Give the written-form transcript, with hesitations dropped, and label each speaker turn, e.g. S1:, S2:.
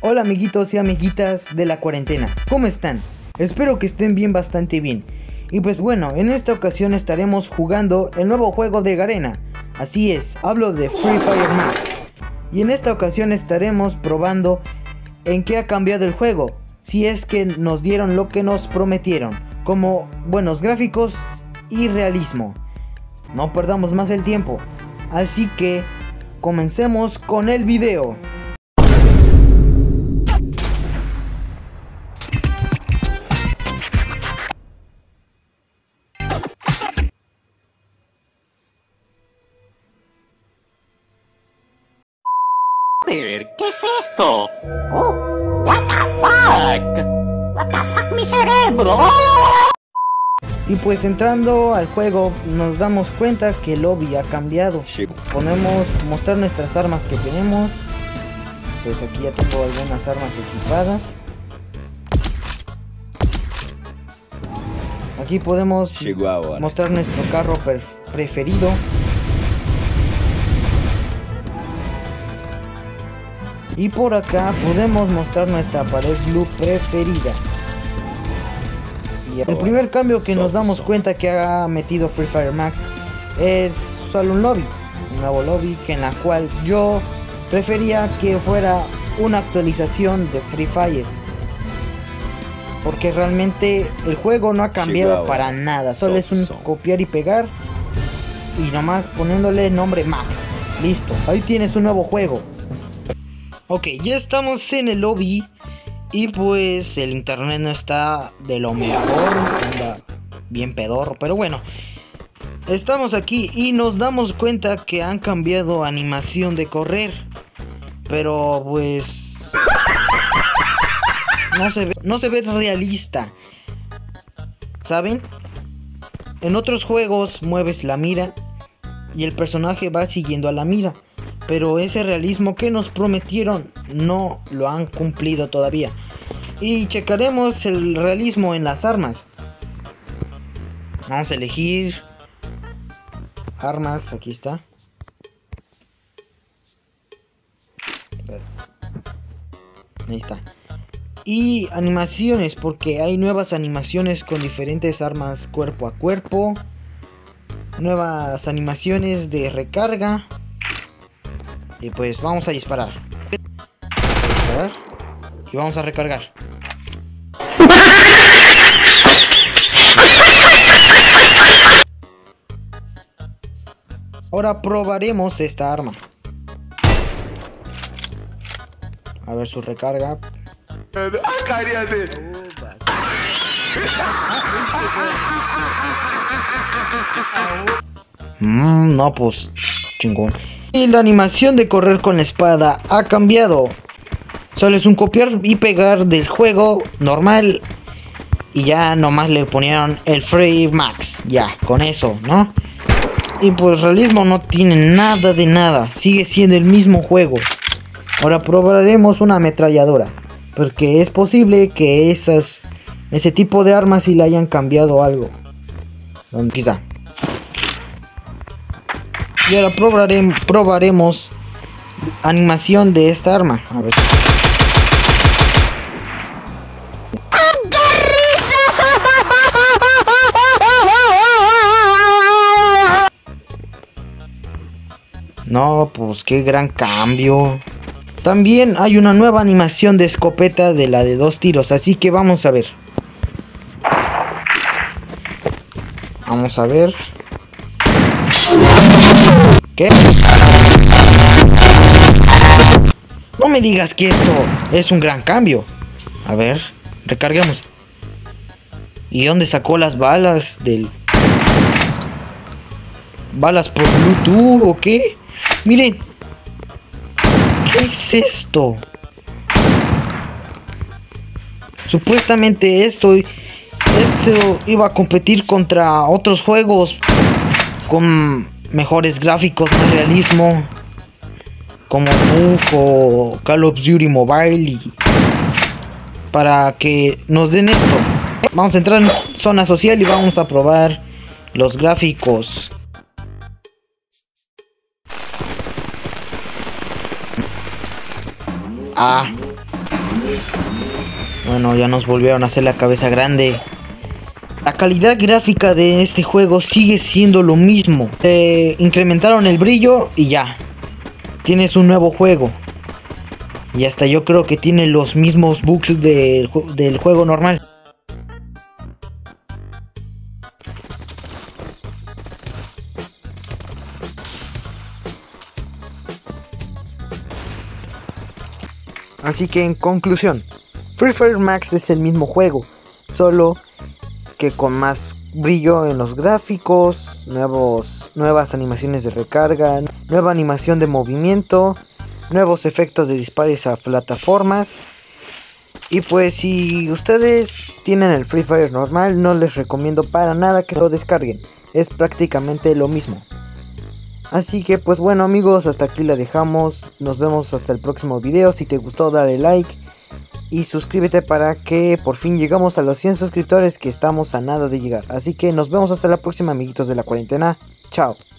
S1: Hola amiguitos y amiguitas de la cuarentena, ¿cómo están? Espero que estén bien, bastante bien. Y pues bueno, en esta ocasión estaremos jugando el nuevo juego de Garena. Así es, hablo de Free Fire Max. Y en esta ocasión estaremos probando en qué ha cambiado el juego, si es que nos dieron lo que nos prometieron, como buenos gráficos y realismo. No perdamos más el tiempo, así que comencemos con el video.
S2: ¿Qué es esto? ¡Oh! ¡What the fuck! ¡What the fuck, mi cerebro!
S1: Y pues entrando al juego nos damos cuenta que el lobby ha cambiado. Podemos mostrar nuestras armas que tenemos. Pues aquí ya tengo algunas armas equipadas. Aquí podemos mostrar nuestro carro preferido. Y por acá podemos mostrar nuestra pared blue preferida. Y el primer cambio que nos damos cuenta que ha metido Free Fire Max es solo un lobby, un nuevo lobby, que en la cual yo prefería que fuera una actualización de Free Fire, porque realmente el juego no ha cambiado para nada, solo es un copiar y pegar y nomás poniéndole nombre Max. Listo, ahí tienes un nuevo juego. Ok, ya estamos en el lobby. Y pues el internet no está de lo mejor, anda bien pedorro, pero bueno, estamos aquí y nos damos cuenta que han cambiado animación de correr, pero pues no se ve realista, ¿saben? En otros juegos mueves la mira y el personaje va siguiendo a la mira, pero ese realismo que nos prometieron no lo han cumplido todavía. Y checaremos el realismo en las armas. Vamos a elegir armas, aquí está. Ahí está. Y animaciones, porque hay nuevas animaciones con diferentes armas cuerpo a cuerpo. Nuevas animaciones de recarga. Y pues vamos a disparar. Y vamos a recargar. Ahora probaremos esta arma. A ver su recarga. No, pues chingón. Y la animación de correr con la espada ha cambiado. Solo es un copiar y pegar del juego normal. Y ya nomás le ponieron el Free Max. Ya, con eso, ¿no? Y pues realismo no tiene nada de nada. Sigue siendo el mismo juego. Ahora probaremos una ametralladora, porque es posible que ese tipo de armas sí le hayan cambiado algo. Aquí está. Y ahora probaremos animación de esta arma. A ver. No, pues qué gran cambio. También hay una nueva animación de escopeta de la de 2 tiros, así que vamos a ver. Vamos a ver. ¿Qué? No me digas que esto es un gran cambio. A ver, recarguemos. ¿Y dónde sacó las balas del... balas por Bluetooth o qué? Miren, ¿qué es esto? Supuestamente esto iba a competir contra otros juegos con mejores gráficos, más realismo, como PUBG o Call of Duty Mobile, y para que nos den esto. Vamos a entrar en zona social y vamos a probar los gráficos. Bueno, ya nos volvieron a hacer la cabeza grande. La calidad gráfica de este juego sigue siendo lo mismo. Incrementaron el brillo y ya. Tienes un nuevo juego. Y hasta yo creo que tiene los mismos bugs del juego normal. Así que en conclusión, Free Fire Max es el mismo juego, solo que con más brillo en los gráficos, nuevas animaciones de recarga, nueva animación de movimiento, nuevos efectos de disparos a plataformas. Y pues si ustedes tienen el Free Fire normal, no les recomiendo para nada que lo descarguen, es prácticamente lo mismo. Así que pues bueno amigos, hasta aquí la dejamos, nos vemos hasta el próximo video. Si te gustó dale like y suscríbete para que por fin llegamos a los 100 suscriptores, que estamos a nada de llegar. Así que nos vemos hasta la próxima amiguitos de la cuarentena, chao.